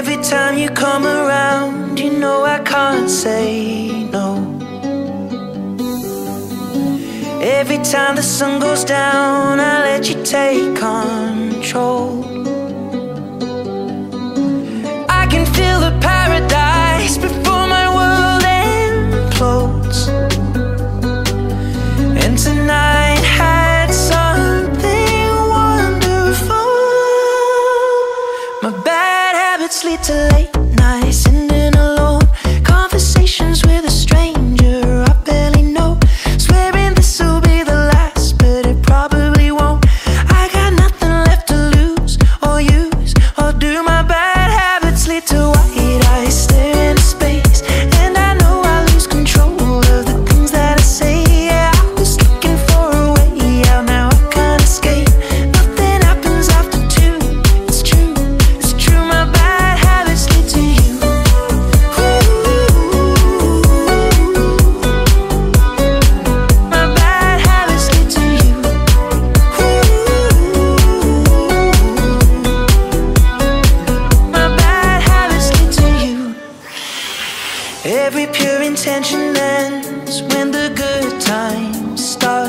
Every time you come around, you know I can't say no. Every time the sun goes down, I let you take control. I can feel the paradise before my world implodes. And tonight had something wonderful. My bad habits lead to late nights, sitting alone, conversations with a stranger I barely know, swearing this will be the last, but it probably won't. I got nothing left to lose or use or do. My bad habits lead to white eyes stare into space, and I know I lose control of the things that I say. Yeah, I was looking for a way out, now I can't escape. Nothing happens after two. It's true, it's true. My bad habits lead to you. My bad habits lead to you. My bad habits lead to you. Every pure intention ends when the good times start.